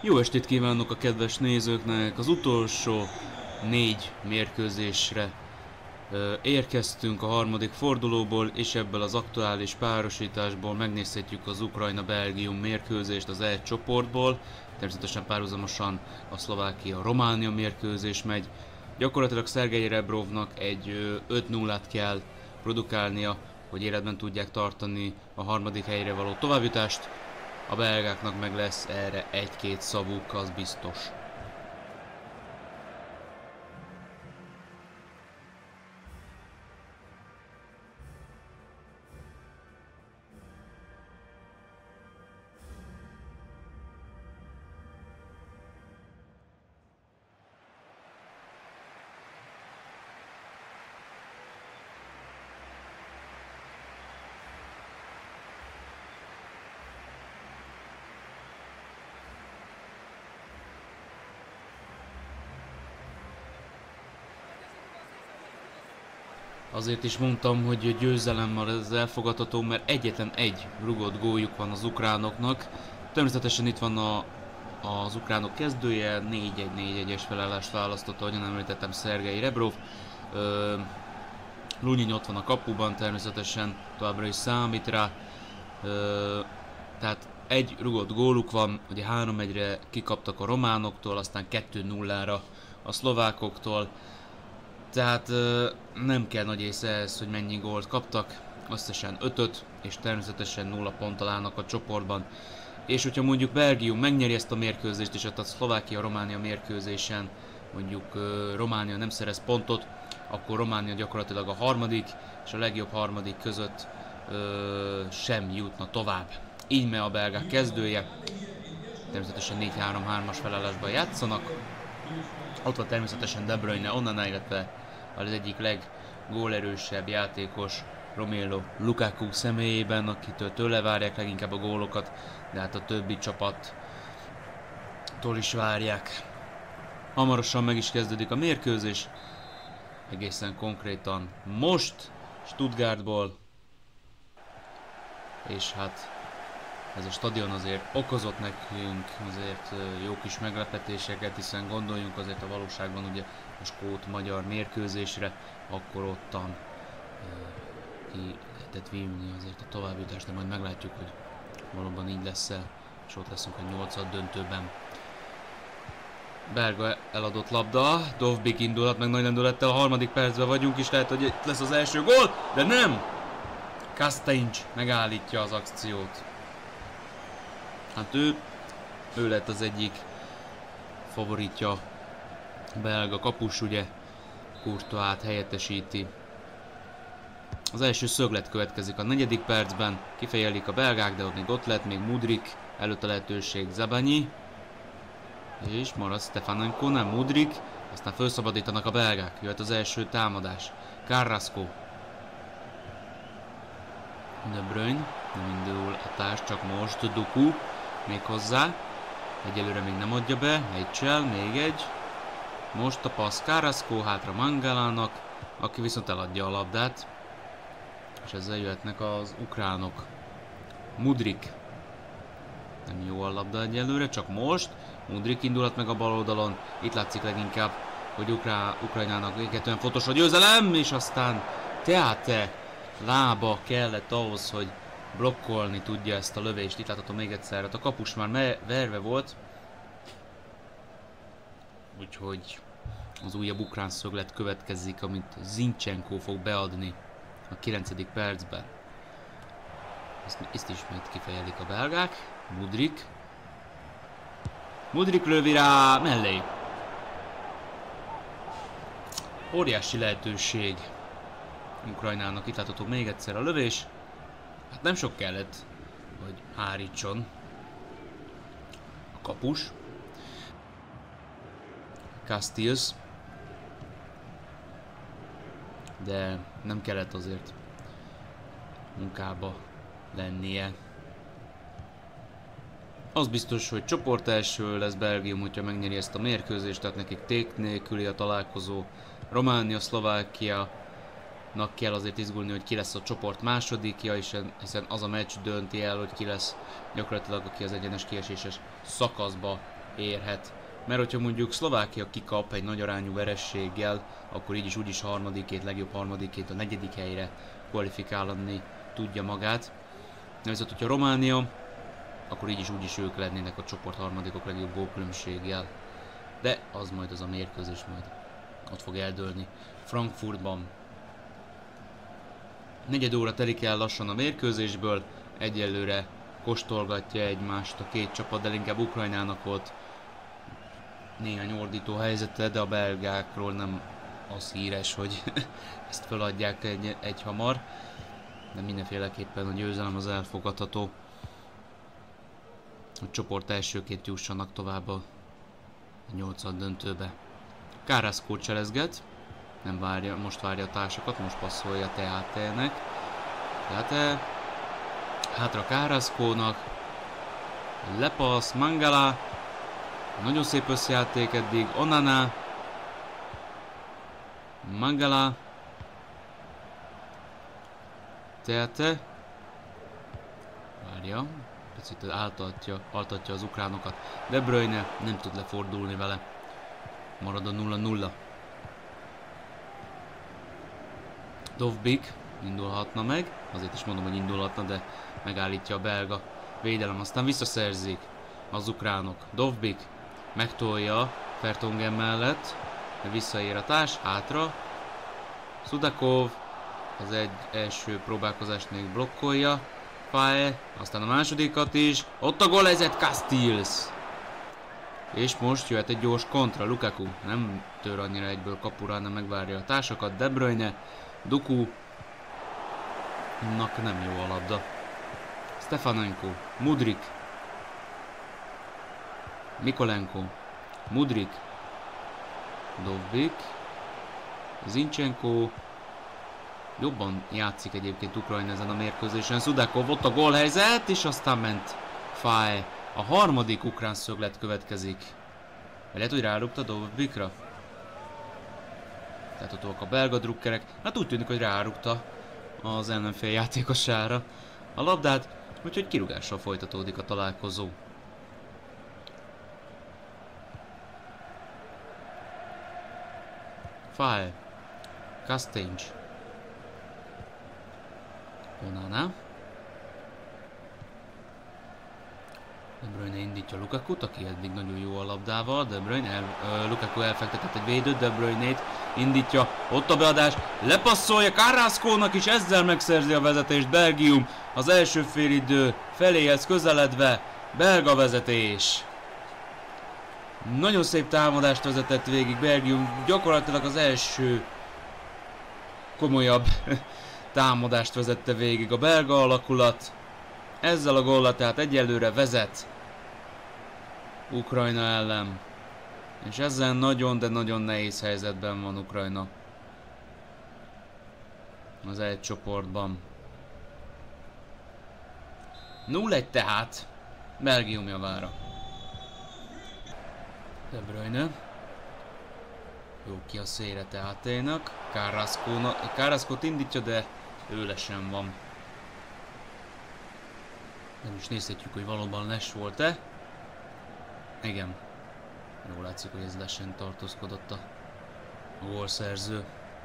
Jó estét kívánok a kedves nézőknek! Az utolsó 4 mérkőzésre érkeztünk a harmadik fordulóból, és ebből az aktuális párosításból megnézhetjük az Ukrajna-Belgium mérkőzést az E csoportból. Természetesen párhuzamosan a Szlovákia-Románia mérkőzés megy. Gyakorlatilag Szergej Rebrovnak egy 5-0-át kell produkálnia, hogy életben tudják tartani a harmadik helyre való továbbjutást. A belgáknak meg lesz erre egy-két szavuk, az biztos. Azért is mondtam, hogy győzelemmel ez elfogadható, mert egyetlen egy rugott góljuk van az ukránoknak. Természetesen itt van az ukránok kezdője, 4-1-4-1-es felállást választotta, ahogyan említettem, Szergej Rebrov. Lunin ott van a kapuban, természetesen továbbra is számít rá. Tehát egy rugott góluk van, ugye 3-1-re kikaptak a románoktól, aztán 2-0-ra a szlovákoktól. Tehát nem kell nagy ész ehhez, hogy mennyi gólt kaptak, összesen 5-öt, és természetesen 0 ponttal állnak a csoportban. És hogyha mondjuk Belgium megnyeri ezt a mérkőzést, és a Szlovákia-Románia mérkőzésen mondjuk Románia nem szerez pontot, akkor Románia gyakorlatilag a harmadik, és a legjobb harmadik között sem jutna tovább. Így megy a belgák kezdője, természetesen 4-3-3-as felállásban játszanak. Ott van természetesen De Bruyne onnan, illetve az egyik leggólerősebb játékos Romelu Lukaku személyében, akitől tőle várják leginkább a gólokat, de hát a többi csapattól is várják. Hamarosan meg is kezdődik a mérkőzés, egészen konkrétan most Stuttgartból, és hát ez a stadion azért okozott nekünk azért jó kis meglepetéseket, hiszen gondoljunk azért a valóságban ugye a skót-magyar mérkőzésre, akkor ottan ki lehetett vívni azért a továbbjutást, de majd meglátjuk, hogy valóban így lesz-e, és ott leszünk a 8. döntőben. Belga eladott labda, Dovbik indulat, meg nagy lendülettel a harmadik percben vagyunk, és lehet, hogy itt lesz az első gól, de nem! Kastancs megállítja az akciót. Hát ő lett az egyik favoritja, belga kapus, ugye, Courtois-t helyettesíti. Az első szöglet következik a 4. percben, kifejelik a belgák, de ott lett még Mudryk, előtt a lehetőség Zabanyi, és marad Stefanenko, nem Mudryk, aztán felszabadítanak a belgák, jöhet az első támadás. Carrasco. De Bruyne, nem indul a társ, csak most Doku. Még hozzá, egyelőre még nem adja be, Mitchell, még egy, most a passz Carrasco, hátra Mangalának, aki viszont eladja a labdát, és ezzel jöhetnek az ukránok. Mudryk, nem jó a labda egyelőre, csak most, Mudryk indulat meg a bal oldalon, itt látszik leginkább, hogy Ukrajnának véghetően fontos a győzelem, és aztán Teate lába kellett ahhoz, hogy blokkolni tudja ezt a lövést. Itt láthatom még egyszer, a kapus már verve volt, úgyhogy az újabb ukrán szöglet következik, amit Zinchenko fog beadni a 9. percben. Ezt ismét kifejelik a belgák. Mudryk lövi rá mellé. Óriási lehetőség Ukrajnának, itt látható még egyszer a lövés. Hát nem sok kellett, hogy hárítson a kapus. Castells. De nem kellett azért munkába lennie. Az biztos, hogy csoport első lesz Belgium, hogyha megnyeri ezt a mérkőzést, tehát nekik tét nélküli a találkozó. Románia, Szlovákia kell azért izgulni, hogy ki lesz a csoport másodikja, hiszen az a meccs dönti el, hogy ki lesz gyakorlatilag, aki az egyenes kieséses szakaszba érhet. Mert hogyha mondjuk Szlovákia kikap egy nagy arányú verességgel, akkor így is úgyis harmadikét, legjobb harmadikét a negyedik helyre kvalifikálni tudja magát. Viszont, hogyha Románia, akkor így is úgyis ők lennének a csoport harmadikok legjobb gólkülönbséggel. De az majd az a mérkőzés majd ott fog eldőlni. Frankfurtban. Negyed óra telik el lassan a mérkőzésből, egyelőre kóstolgatja egymást a két csapat, de inkább Ukrajnának volt néhány ordító helyzete, de a belgákról nem az híres, hogy ezt feladják egy hamar, de mindenféleképpen a győzelem az elfogadható, hogy csoport elsőként jussanak tovább a 8. döntőbe. Carrasco cselezget, nem várja, most várja a társakat, most passzolja Teátenek. Teáte hátra Carrascónak, lepassz, Mangala, nagyon szép összejáték eddig, Onana, Mangala, Teáte, várja, picit altatja az ukránokat, De Bruyne nem tud lefordulni vele, marad a 0-0. Dovbik indulhatna meg, azért is mondom, hogy indulhatna, de megállítja a belga védelem, aztán visszaszerzik az ukránok. Dovbik megtolja Fertongen mellett, de visszaér a társ, hátra. Sudakov az első próbálkozást még blokkolja. Fae, aztán a másodikat is. Ott a gólhelyzet, Castells. És most jöhet egy gyors kontra, Lukaku nem tör annyira egyből kapura, hanem megvárja a társakat. De Bruyne, Doku-nak nem jó a labda. Stefanenko, Mudryk, Mikolenko, Mudryk, Dovbik, Zinchenko. Jobban játszik egyébként Ukrajna ezen a mérkőzésen. Sudakov, ott a gólhelyzet, és aztán ment Fae. A harmadik ukrán szöglet következik. Lehet, hogy rárúgta Dovbikra? Tehát ott a belga drukkerek. Hát úgy tűnik, hogy rárúgta az ellenfél játékosára a labdát, úgyhogy kirúgással folytatódik a találkozó. Fae, Castells, Onana. De Bruyne indítja Lukakut, aki eddig nagyon jó a labdával. De Bruyne, Lukaku elfektetett egy védőt, De Bruyne-t indítja, ott a beadás, lepasszolja Carrascónak is, ezzel megszerzi a vezetést Belgium. Az első félidő feléhez közeledve, belga vezetés. Nagyon szép támadást vezetett végig Belgium, gyakorlatilag az első komolyabb támadást vezette végig a belga alakulat. Ezzel a góllal tehát egyelőre vezet Ukrajna ellen. És ezzel nagyon, de nagyon nehéz helyzetben van Ukrajna az egy csoportban. 0-1 tehát Belgium javára. De Bruyne. Jó ki a szélre Teáténak. Carrascót indítja, de ő lesen van. Nem is nézhetjük, hogy valóban les volt-e. Igen. Jól látszik, hogy ez lesen tartózkodott a gólszerző.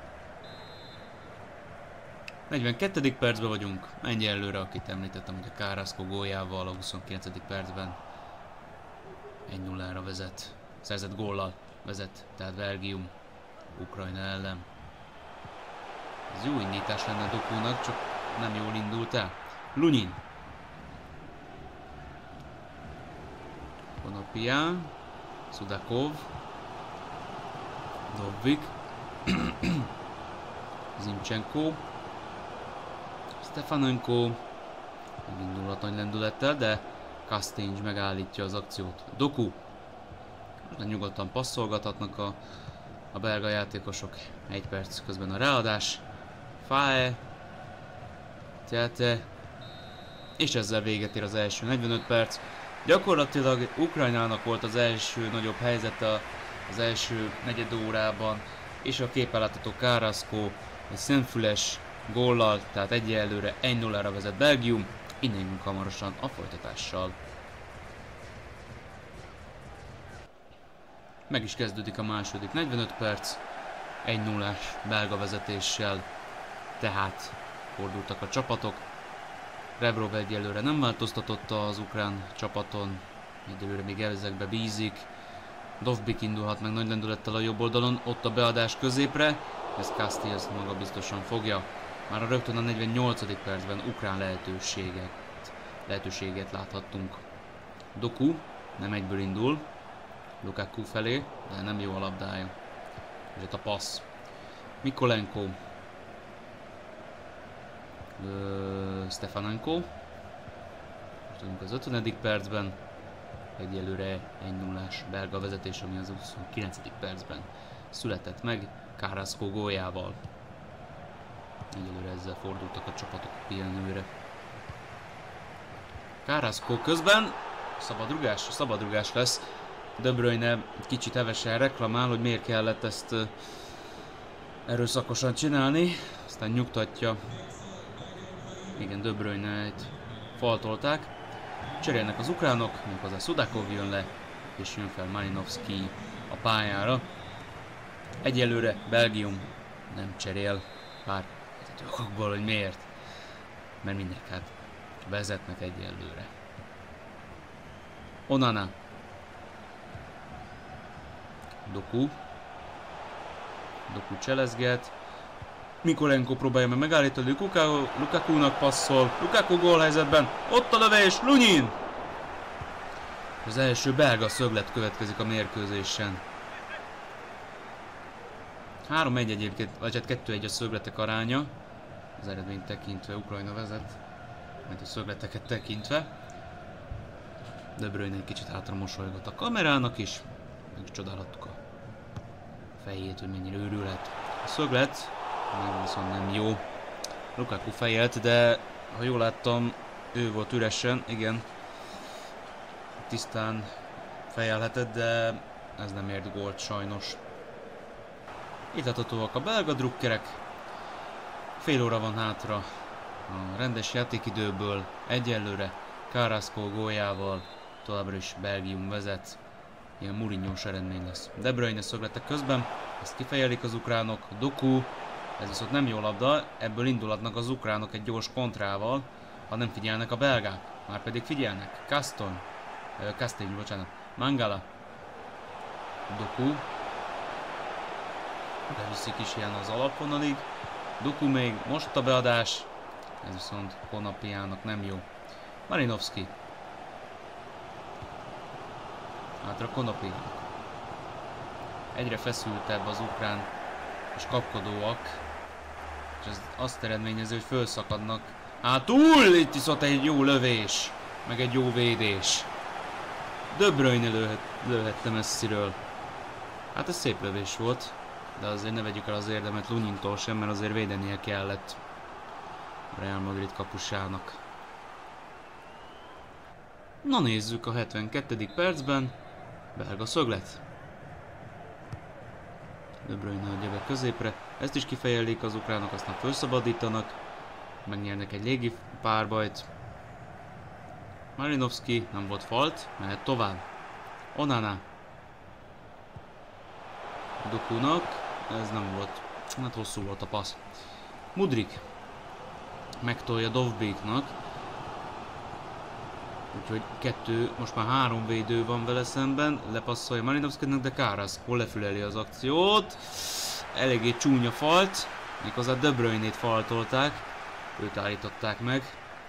42. percben vagyunk. Ennyi előre, akit említettem, hogy a Carrasco góljával a 29. percben 1-0-ra vezet. Szerzett góllal vezet, tehát Belgium Ukrajna ellen. Ez jó indítás lenne Dokunak, csak nem jól indult el. Lunin. Konopian, Sudakov, Dovbik, Zinchenko, Stefanenko. Megindulhat nagy lendülettel, de Castells megállítja az akciót. Doku. De nyugodtan passzolgathatnak a belga játékosok. 1 perc közben a ráadás. Fae, Teáte, és ezzel véget ér az első 45 perc. Gyakorlatilag Ukrajnának volt az első nagyobb helyzete az első negyed órában, és a képen látható Carrasco egy szemfüles góllal, tehát egyelőre 1-0-ra vezet Belgium. Innen hamarosan a folytatással. Meg is kezdődik a második 45 perc. 1-0-ás belga vezetéssel. Tehát fordultak a csapatok. Rebrov egyelőre nem változtatott az ukrán csapaton. Egyelőre még ezekbe bízik. Dovbik indulhat meg nagy lendülettel a jobb oldalon. Ott a beadás középre. Ez Castells maga biztosan fogja. Már rögtön a 48. percben ukrán lehetőséget láthattunk. Doku nem egyből indul. Lukaku felé, de nem jó a labdája. És itt a passz. Mikolenko. Stefanenko. Most vagyunk az 50. percben. Egyelőre 1-0-ás belga vezetés, ami az 29. percben született meg Carrasco góljával. Egyelőre ezzel fordultak a csapatok a pihenőre. Carrasco közben szabadrugás lesz. De Bruyne kicsit hevesen reklamál, hogy miért kellett ezt erőszakosan csinálni. Aztán nyugtatja. Igen, De Bruyne-t faltolták. Cserélnek az ukránok, méghozzá Sudakov jön le, és jön fel Malinovski a pályára. Egyelőre Belgium nem cserél, bár okokból, hogy miért. Mert mindenki hát vezetnek egyelőre. Onana. Doku cselezget. Mikolenko próbálja meg megállítani, Lukakunak passzol. Lukaku gólhelyzetben. Ott a lövés, Lunyin! Az első belga szöglet következik a mérkőzésen. 3-1 egyébként, vagy hát 2-1 a szögletek aránya. Az eredményt tekintve Ukrajna vezet, mert a szögleteket tekintve. De Bruyne egy kicsit hátra mosolygott a kamerának is. Meg is csodálhattuk a fejét, hogy mennyire őrülhet. A szöglet viszont nem jó. Lukaku fejelt, de ha jól láttam, ő volt üresen, igen. Tisztán fejelhetett, de ez nem ért gólt sajnos. Itt láthatóak a belga drukkerek. Fél óra van hátra a rendes játékidőből. Egyelőre Carrasco góljával továbbra is Belgium vezet. Ilyen Mourinho-s eredmény lesz. De Bruyne szögletek közben, ezt kifejelik az ukránok. Doku, ez viszont nem jó labda, ebből indulatnak az ukránok egy gyors kontrával, ha nem figyelnek a belgák. Már pedig figyelnek. Castells, bocsánat. Mangala. Doku. Beviszik is ilyen az alapvonalig. Doku még, most a beadás. Ez viszont Konopiának nem jó. Malinovski. Hátra Konopi. Egyre feszültebb az ukrán, és kapkodóak. És ez azt eredményezi, hogy fölszakadnak. Hátul! Itt viszont egy jó lövés. Meg egy jó védés. De Bruyne lőhette messziről. Hát ez szép lövés volt. De azért ne vegyük el az érdemet Lunyintól sem, mert azért védenie kellett Real Madrid kapusának. Na nézzük a 72. percben. Belga szöglet. De Bruyne adja be középre. Ezt is kifejelik az ukránok, aztán felszabadítanak. Megnyernek egy légi párbajt. Malinovski nem volt falt, mehet tovább. Onana. Dokunak. Ez nem volt. Hát hosszú volt a passz. Mudrik. Megtolja Dovbiknak. Úgyhogy most már 3 védő van vele szemben. Lepasszolja Malinovskinak, de Carrasco lefüleli az akciót. Eléggé csúnya falt. Méghozzá De Bruyne-t faltolták. Őt állították meg.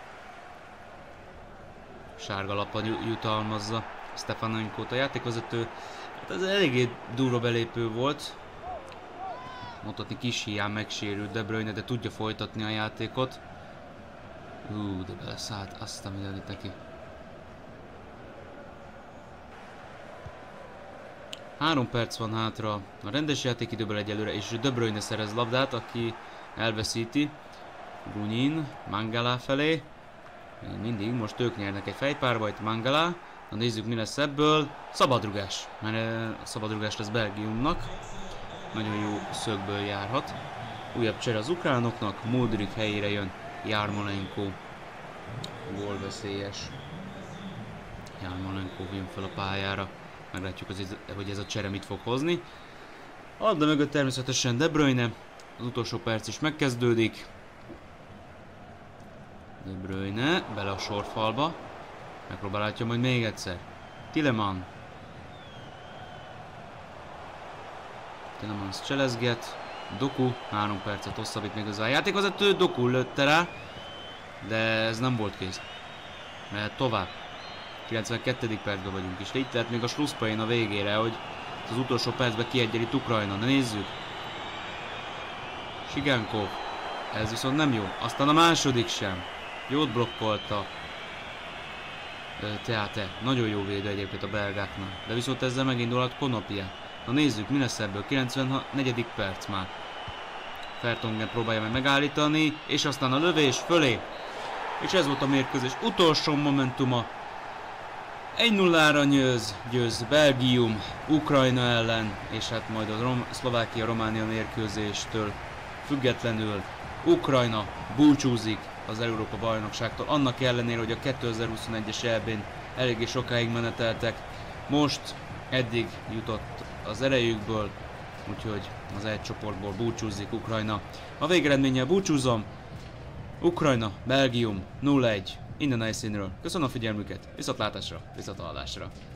Sárga lappal jutalmazza Stefanenkót a játékvezető. Hát ez eléggé durva belépő volt. Mondhatni kis hián megsérült De Bruyne, de tudja folytatni a játékot. De beleszállt, azt a mindenit neki. 3 perc van hátra a rendes játékidőből egyelőre, és De Bruyne szerez labdát, aki elveszíti. Lunyin, Mangala felé. Mindig, most ők nyernek egy fejpárbajt, Mangala. Na nézzük, mi lesz ebből. Szabadrugás, mert szabadrugás lesz Belgiumnak. Nagyon jó szögből járhat. Újabb csere az ukránoknak, Mudrik helyére jön Yarmolenko. Gólveszélyes. Yarmolenko jön fel a pályára. Meglátjuk, hogy ez a csere mit fog hozni. Labda mögött természetesen De Bruyne. Az utolsó perc is megkezdődik. De Bruyne bele a sorfalba. Megpróbálhatja majd még egyszer. Tielemans. Tielemans cselezget. Doku 3 percet hosszabbít még az a játékvezető. Doku lőtte rá. De ez nem volt kész. Mehet tovább. 92. percben vagyunk is. Itt lehet még a slusszpoén a végére, hogy az utolsó percben kiegyenlít Ukrajna. Na nézzük. Sigankov. Ez viszont nem jó. Aztán a második sem. Jót blokkolta. Teate. Nagyon jó védő egyébként a belgáknál. De viszont ezzel megindulhat Konopia. Na nézzük, mi lesz ebből. 94. perc már. Fertongen próbálja meg megállítani. És aztán a lövés fölé. És ez volt a mérkőzés utolsó momentuma. 1-0-ra győz Belgium Ukrajna ellen, és hát majd a Szlovákia-Románia mérkőzéstől függetlenül Ukrajna búcsúzik az Európa-bajnokságtól, annak ellenére, hogy a 2021-es EB-n eléggé sokáig meneteltek. Most eddig jutott az erejükből, úgyhogy az egy csoportból búcsúzik Ukrajna. A végeredménnyel búcsúzom. Ukrajna, Belgium 0-1. Innen a helyszínről. Köszönöm a figyelmüket, viszontlátásra, viszonthallásra.